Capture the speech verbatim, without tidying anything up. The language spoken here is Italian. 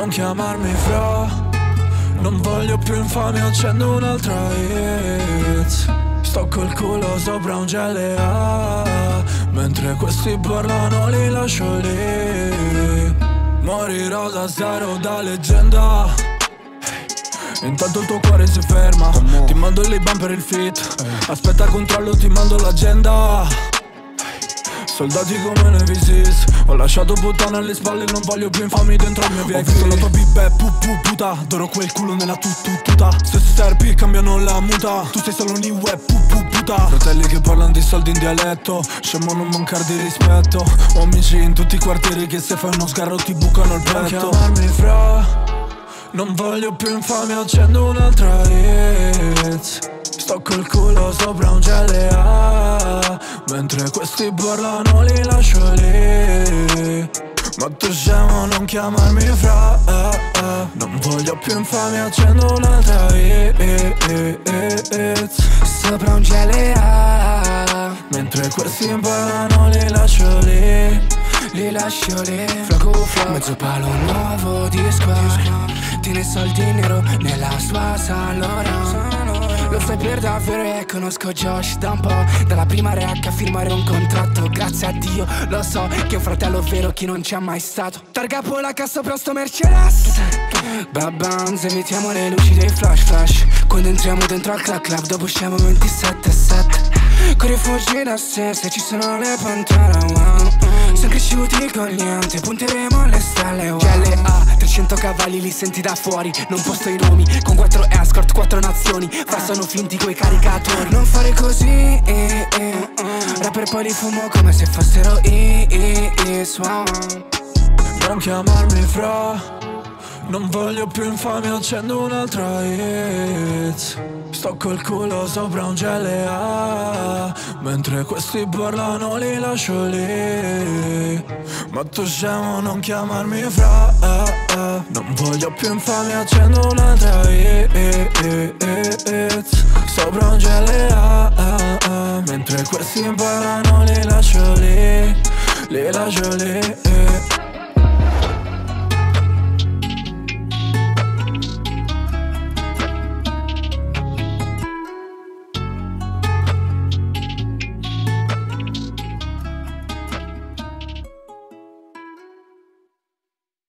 Non chiamarmi fra, non voglio più infamia, accendo un'altra Heets. Sto col culo sopra un G L A, mentre questi parlano li lascio lì. Morirò da zero, da leggenda. Intanto il tuo cuore si ferma. Ti mando il Liban per il fit. Aspetta controllo, ti mando l'agenda. Soldati come Nevisis. Ho lasciato puttana alle spalle, non voglio più infami dentro il mio V I P. Ho visto la tua bibè, pu pu puta. Adoro quel culo nella tu tu tuta. Se si terpi cambiano la muta. Tu sei solo un web, pu pu puta. Fratelli che parlano di soldi in dialetto. Scemo non mancar di rispetto. Ho amici in tutti i quartieri che se fai uno sgarro ti bucano il petto. Non chiamarmi fra, non voglio più infamia, accendo un'altra Heets. Sto col culo sopra un G L A, mentre questi parlano li lascio lì. Ma tu scemo, non chiamarmi fra, non voglio più infamia, accendo un'altra Heets. Sopra un G L A, mentre questi parlano li lascio lì. li lascio lì. Flacco, flacco, mezzo palo nuovo disco. Tiene soldi in nero nella sua salora. Lo fai per davvero e conosco Josh da un po'. Dalla prima reac a firmare un contratto. Grazie a Dio, lo so che è un fratello vero chi non c'è mai stato. Targa polacca sopra sto Mercedes. Babam, se mettiamo le luci dei flash flash. Quando entriamo dentro al club club, dopo usciamo ventisette sette. Corri fuori da sé, se ci sono le pantane, wow. Siamo cresciuti con niente, punteremo alle stelle, wow. G L A, trecento cavalli li senti da fuori. Non posto i nomi, con quattro escort, quattro nazioni. Fra sono finti coi caricatori. Non fare così, eh, eh. Rapper poi li fumo come se fossero i, i, i suon. Non chiamarmi fra, non voglio più infamia, accendo un'altra Heets. Sto col culo sopra un G L A, mentre questi parlano li lascio lì. Ma tu scemo, non chiamarmi fra, non voglio più infamia, accendo un'altra Heets. Sopra un G L A, mentre questi parlano li lascio lì. Li lascio lì.